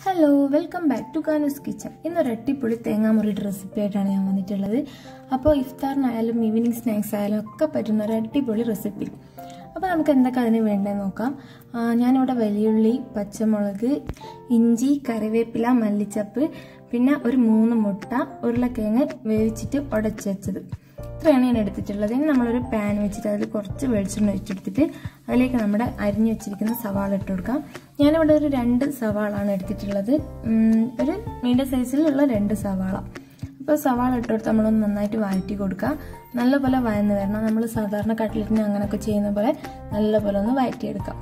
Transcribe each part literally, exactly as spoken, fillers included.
Hello welcome back to Kanu's kitchen. ഇന്നൊരു അടിപൊളി തേങ്ങാമുറിയുടെ recipe ആയിട്ടാണ് ഞാൻ വന്നിട്ടുള്ളത്. അപ്പോൾ ഇഫ്താറിനായാലും ഈവനിങ് സ്നാക്സ് ആയാലും ഒക്കെ പറ്റുന്ന ഒരു അടിപൊളി റെസിപ്പി. അപ്പോൾ നമുക്ക് എന്തൊക്കെ അതിന് വേണ്ടതെന്ന് നോക്കാം. ഞാനിവിടെ വലിയുള്ളി, പച്ചമുളക്, ഇഞ്ചി, കറിവേപ്പില, മല്ലിച്ചപ്പ്, പിന്നെ ഒരു മൂന്ന് മുട്ട, ഉരുളക്കിഴങ്ങ് വേവിച്ചിട്ട് ഉടച്ച് വെച്ചത്, ഇത്രയാണ് ഞാൻ എടുത്തിട്ടുള്ളത്. ഇനി നമ്മളൊരു പാൻ വെച്ചിട്ട് അതിൽ കുറച്ച് വെളിച്ചെണ്ണ വെച്ചെടുത്തിട്ട് അതിലേക്ക് നമ്മുടെ അരിഞ്ഞു വെച്ചിരിക്കുന്ന സവാള ഇട്ട് കൊടുക്കാം. ഞാനിവിടെ ഒരു രണ്ട് സവാളാണ് എടുത്തിട്ടുള്ളത്, ഒരു മീഡിയം സൈസിലുള്ള രണ്ട് സവാള. അപ്പോൾ സവാള ഇട്ട് കൊടുത്ത് നമ്മളൊന്ന് നന്നായിട്ട് വഴറ്റി കൊടുക്കുക. നല്ലപോലെ വഴന്ന് വരണം. നമ്മൾ സാധാരണ കട്ട്ലറ്റിന് അങ്ങനെയൊക്കെ ചെയ്യുന്ന പോലെ നല്ലപോലെ ഒന്ന് വഴറ്റിയെടുക്കാം.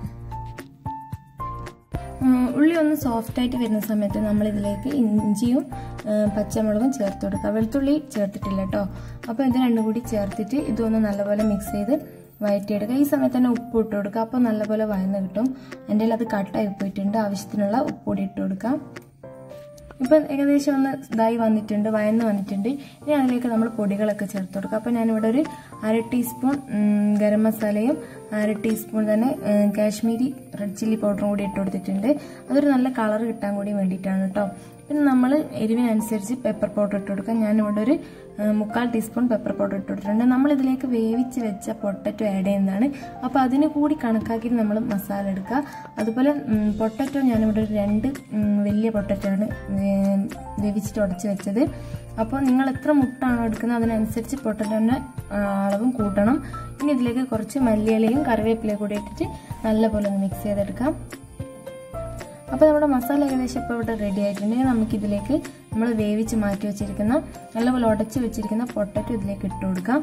ഉള്ളി ഒന്ന് സോഫ്റ്റ് ആയിട്ട് വരുന്ന സമയത്ത് നമ്മൾ ഇതിലേക്ക് ഇഞ്ചിയും പച്ചമുളകും ചേർത്ത് കൊടുക്കുക. വെളുത്തുള്ളി ചേർത്തിട്ടില്ല കേട്ടോ. അപ്പോൾ ഇത് രണ്ടും കൂടി ചേർത്തിട്ട് ഇതൊന്ന് നല്ലപോലെ മിക്സ് ചെയ്ത് വഴറ്റിയെടുക്കുക. ഈ സമയത്ത് തന്നെ ഉപ്പ് ഇട്ട് കൊടുക്കുക. അപ്പോൾ നല്ലപോലെ വഴന്ന് കിട്ടും. എൻ്റെ അത് കട്ടായി പോയിട്ടുണ്ട്. ആവശ്യത്തിനുള്ള ഉപ്പ് കൂടി ഇട്ട് കൊടുക്കാം. ഇപ്പം ഏകദേശം ഒന്ന് ഇതായി വന്നിട്ടുണ്ട്, വഴന്ന് വന്നിട്ടുണ്ട്. ഇനി അതിലേക്ക് നമ്മൾ പൊടികളൊക്കെ ചേർത്ത് കൊടുക്കുക. അപ്പോൾ ഞാനിവിടെ ഒരു അര ടീസ്പൂൺ ഗരം മസാലയും അര ടീസ്പൂൺ തന്നെ കാശ്മീരി റെഡ് ചില്ലി പൗഡറും കൂടി ഇട്ട് കൊടുത്തിട്ടുണ്ട്. അതൊരു നല്ല കളർ കിട്ടാൻ കൂടി വേണ്ടിയിട്ടാണ് കേട്ടോ. പിന്നെ നമ്മൾ എരിവിനനുസരിച്ച് പെപ്പർ പൗഡർ ഇട്ട് കൊടുക്കാം. ഞാനിവിടെ ഒരു മുക്കാൽ ടീസ്പൂൺ പെപ്പർ പൗഡർ ഇട്ട് കൊടുത്തിട്ടുണ്ട്. നമ്മളിതിലേക്ക് വേവിച്ച് വെച്ച പൊട്ടറ്റോ ആഡ് ചെയ്യുന്നതാണ്. അപ്പോൾ അതിന് കൂടി കണക്കാക്കി നമ്മൾ മസാല എടുക്കുക. അതുപോലെ പൊട്ടറ്റോ ഞാനിവിടെ ഒരു രണ്ട് വലിയ പൊട്ടറ്റോ ആണ് വേവിച്ചിട്ട് ഉടച്ച് വെച്ചത്. അപ്പോൾ നിങ്ങൾ എത്ര മുട്ടാണോ എടുക്കുന്നത് അതിനനുസരിച്ച് പൊട്ടറ്റോൻ്റെ അളവും കൂട്ടണം. ഇനി ഇതിലേക്ക് കുറച്ച് മല്ലിയിലയും കറിവേപ്പിലയും കൂടി ഇട്ടിട്ട് നല്ലപോലെ ഒന്ന് മിക്സ് ചെയ്തെടുക്കാം. അപ്പോൾ നമ്മുടെ മസാല ഏകദേശം ഇപ്പോൾ ഇവിടെ റെഡി ആയിട്ടുണ്ടെങ്കിൽ നമുക്കിതിലേക്ക് നമ്മൾ വേവിച്ച് മാറ്റി വെച്ചിരിക്കുന്ന നല്ലപോലെ ഉടച്ച് വെച്ചിരിക്കുന്ന പൊട്ടറ്റോ ഇതിലേക്ക് ഇട്ട് കൊടുക്കാം.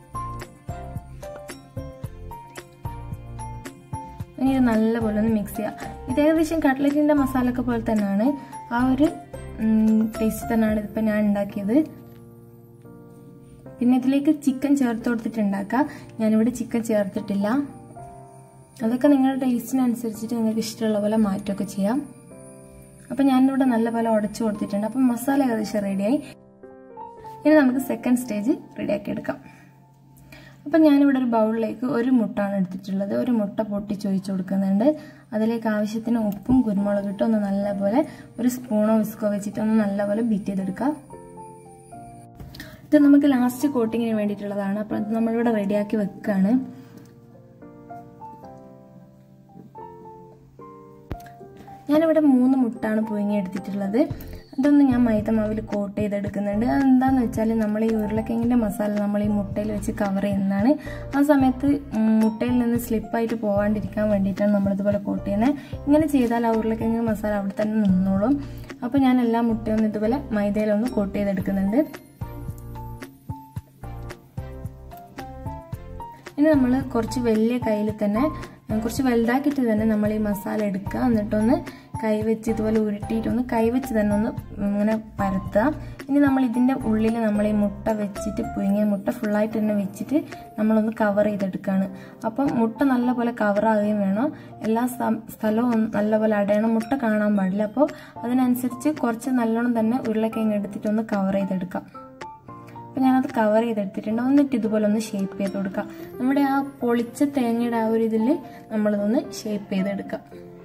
ഇനി ഇത് നല്ലപോലെ ഒന്ന് മിക്സ് ചെയ്യാം. ഇത് ഏകദേശം കട്ട്ലറ്റിൻ്റെ മസാലയൊക്കെ പോലെ തന്നെയാണ്, ആ ഒരു ടേസ്റ്റ് തന്നെയാണ് ഇതിപ്പോൾ ഞാൻ ഉണ്ടാക്കിയത്. പിന്നെ ഇതിലേക്ക് ചിക്കൻ ചേർത്ത് കൊടുത്തിട്ട് ഉണ്ടാക്കാം. ഞാനിവിടെ ചിക്കൻ ചേർത്തിട്ടില്ല. അതൊക്കെ നിങ്ങളുടെ ടേസ്റ്റിനനുസരിച്ചിട്ട് നിങ്ങൾക്ക് ഇഷ്ടമുള്ള പോലെ മാറ്റമൊക്കെ ചെയ്യാം. അപ്പം ഞാനിവിടെ നല്ലപോലെ ഉടച്ചു കൊടുത്തിട്ടുണ്ട്. അപ്പം മസാല ഏകദേശം റെഡിയായി. ഇനി നമുക്ക് സെക്കൻഡ് സ്റ്റേജ് റെഡിയാക്കി എടുക്കാം. അപ്പം ഞാനിവിടെ ഒരു ബൗളിലേക്ക് ഒരു മുട്ടാണ് എടുത്തിട്ടുള്ളത്. ഒരു മുട്ട പൊട്ടിച്ച് ഒഴിച്ച് കൊടുക്കുന്നുണ്ട്. അതിലേക്ക് ആവശ്യത്തിന് ഉപ്പും കുരുമുളക് ഇട്ട് ഒന്ന് നല്ലപോലെ ഒരു സ്പൂണോ വിസ്കോ വെച്ചിട്ട് ഒന്ന് നല്ലപോലെ ബീറ്റ് ചെയ്തെടുക്കാം. ഇത് നമുക്ക് ലാസ്റ്റ് കോട്ടിങ്ങിന് വേണ്ടിയിട്ടുള്ളതാണ്. അപ്പം ഇത് നമ്മളിവിടെ റെഡിയാക്കി വെക്കുകയാണ്. ഞാനിവിടെ മൂന്ന് മുട്ടാണ് പുഴുങ്ങി എടുത്തിട്ടുള്ളത്. അതൊന്ന് ഞാൻ മൈദമാവിൽ കോട്ട് ചെയ്തെടുക്കുന്നുണ്ട്. അതെന്താണെന്ന് വെച്ചാൽ നമ്മൾ ഈ ഉരുളക്കിഴങ്ങിൻ്റെ മസാല നമ്മൾ ഈ മുട്ടയിൽ വെച്ച് കവർ ചെയ്യുന്നതാണ്. ആ സമയത്ത് മുട്ടയിൽ നിന്ന് സ്ലിപ്പായിട്ട് പോകാണ്ടിരിക്കാൻ വേണ്ടിയിട്ടാണ് നമ്മളിതുപോലെ കോട്ട് ചെയ്യുന്നത്. ഇങ്ങനെ ചെയ്താൽ ആ ഉരുളക്കിഴങ്ങ് മസാല അവിടെ തന്നെ നിന്നോളും. അപ്പോൾ ഞാൻ എല്ലാ മുട്ടയൊന്നും ഇതുപോലെ മൈദയിലൊന്ന് കോട്ട് ചെയ്തെടുക്കുന്നുണ്ട്. ഇനി നമ്മൾ കുറച്ച് വലിയ കയ്യിൽ തന്നെ കുറച്ച് വലുതാക്കിയിട്ട് തന്നെ നമ്മൾ ഈ മസാല എടുക്കുക. എന്നിട്ടൊന്ന് കൈവച്ച് ഇതുപോലെ ഉരുട്ടിയിട്ടൊന്ന് കൈവച്ച് തന്നെ ഒന്ന് ഇങ്ങനെ പരത്തുക. ഇനി നമ്മൾ ഇതിൻ്റെ ഉള്ളിൽ നമ്മൾ ഈ മുട്ട വെച്ചിട്ട് പുഴുങ്ങിയ മുട്ട ഫുള്ളായിട്ട് തന്നെ വെച്ചിട്ട് നമ്മളൊന്ന് കവർ ചെയ്തെടുക്കുകയാണ്. അപ്പം മുട്ട നല്ലപോലെ കവറാകുകയും വേണം. എല്ലാ സ്ഥലവും നല്ലപോലെ അടയണം. മുട്ട കാണാൻ പാടില്ല. അപ്പോൾ അതിനനുസരിച്ച് കുറച്ച് നല്ലോണം തന്നെ ഉരുളക്കിഴങ്ങ് എടുത്തിട്ടൊന്ന് കവർ ചെയ്തെടുക്കാം. അപ്പം ഞാനത് കവർ ചെയ്തെടുത്തിട്ടുണ്ട്. എന്നിട്ട് ഇതുപോലെ ഒന്ന് ഷേപ്പ് ചെയ്ത് കൊടുക്കാം. നമ്മുടെ ആ പൊളിച്ച തേങ്ങയുടെ ആ ഒരു ഇതിൽ നമ്മളിതൊന്ന് ഷേപ്പ് ചെയ്തെടുക്കാം.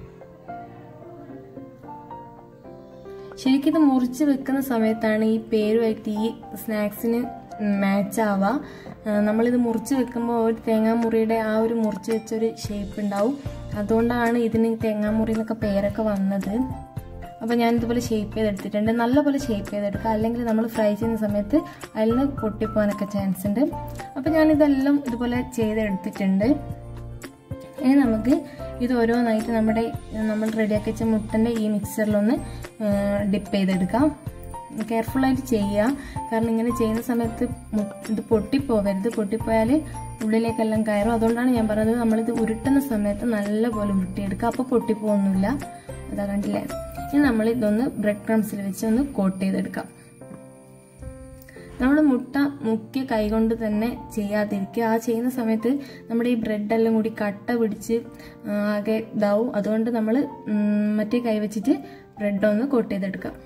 ശരിക്കും ഇത് മുറിച്ച് വെക്കുന്ന സമയത്താണ് ഈ പേരുമായിട്ട് ഈ സ്നാക്സിന് മാച്ച് ആവുക. നമ്മളിത് മുറിച്ച് വെക്കുമ്പോൾ ഒരു തേങ്ങാമുറിയുടെ ആ ഒരു മുറിച്ച് വെച്ചൊരു ഷേപ്പ് ഉണ്ടാവും. അതുകൊണ്ടാണ് ഇതിന് തേങ്ങാമുറി എന്നൊക്കെ പേരൊക്കെ വന്നത്. അപ്പോൾ ഞാനിതുപോലെ ഷേപ്പ് ചെയ്തെടുത്തിട്ടുണ്ട്. നല്ലപോലെ ഷേപ്പ് ചെയ്തെടുക്കുക, അല്ലെങ്കിൽ നമ്മൾ ഫ്രൈ ചെയ്യുന്ന സമയത്ത് അതിൽ നിന്ന് പൊട്ടിപ്പോകാനൊക്കെ ചാൻസ് ഉണ്ട്. അപ്പോൾ ഞാനിതെല്ലാം ഇതുപോലെ ചെയ്തെടുത്തിട്ടുണ്ട്. ഇനി നമുക്ക് ഇത് ഓരോന്നായിട്ട് നമ്മുടെ നമ്മൾ റെഡിയാക്കി വെച്ച മുട്ടൻ്റെ ഈ മിക്സറിലൊന്ന് ഡിപ്പ് ചെയ്തെടുക്കാം. കെയർഫുള്ളായിട്ട് ചെയ്യുക, കാരണം ഇങ്ങനെ ചെയ്യുന്ന സമയത്ത് ഇത് പൊട്ടിപ്പോകരുത്. പൊട്ടിപ്പോയാൽ ഉള്ളിലേക്കെല്ലാം കയറും. അതുകൊണ്ടാണ് ഞാൻ പറഞ്ഞത് നമ്മളിത് ഉരുട്ടുന്ന സമയത്ത് നല്ലപോലെ ഉരുട്ടിയെടുക്കുക. അപ്പോൾ പൊട്ടിപ്പോകുന്നില്ല. അതാ കണ്ടില്ലേ. ഇനി നമ്മൾ ഇതൊന്ന് ബ്രെഡ് ക്രംസിൽ വെച്ച് ഒന്ന് കോട്ട് ചെയ്തെടുക്കാം. നമ്മൾ മുട്ട മുക്കിയ കൈകൊണ്ട് തന്നെ ചെയ്യാതിരിക്കുക. ആ ചെയ്യുന്ന സമയത്ത് നമ്മുടെ ഈ ബ്രെഡെല്ലാം കൂടി കട്ട പിടിച്ച് ആകെ ഇതാവും. അതുകൊണ്ട് നമ്മൾ മറ്റേ കൈ വെച്ചിട്ട് ബ്രെഡ് ഒന്ന് കോട്ട് ചെയ്തെടുക്കാം.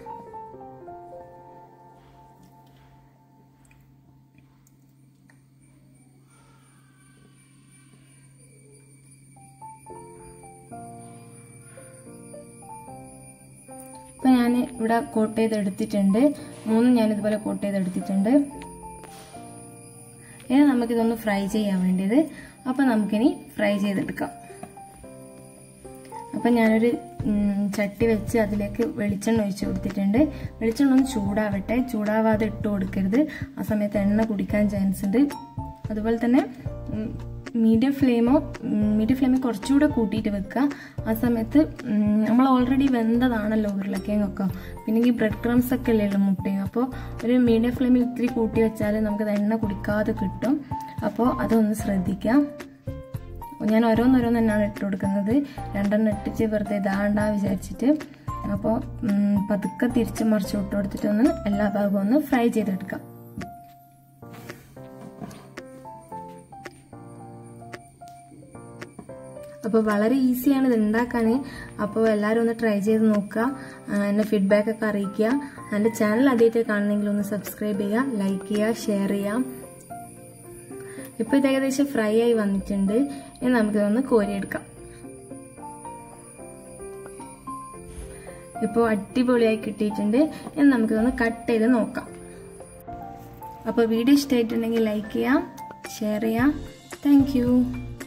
അപ്പോൾ ഞാൻ ഇവിടെ കോട്ട് ചെയ്തെടുത്തിട്ടുണ്ട്, മൂന്നും ഞാനിതുപോലെ കോട്ട് ചെയ്തെടുത്തിട്ടുണ്ട്. ഇനി നമുക്കിതൊന്ന് ഫ്രൈ ചെയ്യാൻ വേണ്ടിയത്. അപ്പം നമുക്കിനി ഫ്രൈ ചെയ്തെടുക്കാം. അപ്പം ഞാനൊരു ചട്ടി വെച്ച് അതിലേക്ക് വെളിച്ചെണ്ണ ഒഴിച്ച് കൊടുത്തിട്ടുണ്ട്. വെളിച്ചെണ്ണ ഒന്ന് ചൂടാവട്ടെ, ചൂടാവാതെ ഇട്ട് കൊടുക്കരുത്, ആ സമയത്ത് എണ്ണ കുടിക്കാൻ ചാൻസ് ഉണ്ട്. അതുപോലെ തന്നെ മീഡിയം ഫ്ലെയിമോ മീഡിയം ഫ്ലെയിമിൽ കുറച്ചുകൂടെ കൂട്ടിയിട്ട് വെക്കുക. ആ സമയത്ത് നമ്മൾ ഓൾറെഡി വെന്തതാണല്ലോ ഉരുളക്കിഴങ്ങൊക്കെ, പിന്നെ ഈ ബ്രെഡ് ക്രംസ് ഒക്കെ അല്ലല്ലോ മുട്ടയും. അപ്പോൾ ഒരു മീഡിയം ഫ്ലെയിമിൽ ഇത്തിരി കൂട്ടി വെച്ചാൽ നമുക്കത് എണ്ണ കുടിക്കാതെ കിട്ടും. അപ്പോൾ അതൊന്ന് ശ്രദ്ധിക്കാം. ഞാൻ ഓരോന്നോരോന്ന് തന്നെയാണ് ഇട്ട് കൊടുക്കുന്നത്, രണ്ടെണ്ണം ഇട്ടിച്ച് വെറുതെ ഇതാണ്ടാ വിചാരിച്ചിട്ട്. അപ്പോൾ പതുക്കെ തിരിച്ച് മറിച്ച് ഇട്ട് കൊടുത്തിട്ടൊന്ന് എല്ലാ ഭാഗവും ഒന്ന് ഫ്രൈ ചെയ്തെടുക്കാം. അപ്പോൾ വളരെ ഈസിയാണ് ഇത് ഉണ്ടാക്കാൻ. അപ്പോൾ എല്ലാവരും ഒന്ന് ട്രൈ ചെയ്ത് നോക്കുക, എൻ്റെ ഫീഡ്ബാക്ക് ഒക്കെ അറിയിക്കുക. എൻ്റെ ചാനൽ ആദ്യമായിട്ട് കാണുന്നെങ്കിൽ ഒന്ന് സബ്സ്ക്രൈബ് ചെയ്യുക, ലൈക്ക് ചെയ്യുക, ഷെയർ ചെയ്യാം. ഇപ്പോൾ ഇത് ഏകദേശം ഫ്രൈ ആയി വന്നിട്ടുണ്ട്. ഇനി നമുക്കിതൊന്ന് കോരിയെടുക്കാം. ഇപ്പോൾ അടിപൊളിയായി കിട്ടിയിട്ടുണ്ട്. ഇനി നമുക്കിതൊന്ന് കട്ട് ചെയ്ത് നോക്കാം. അപ്പോൾ വീഡിയോ ഇഷ്ടമായിട്ടുണ്ടെങ്കിൽ ലൈക്ക് ചെയ്യാം, ഷെയർ ചെയ്യാം. Thank U.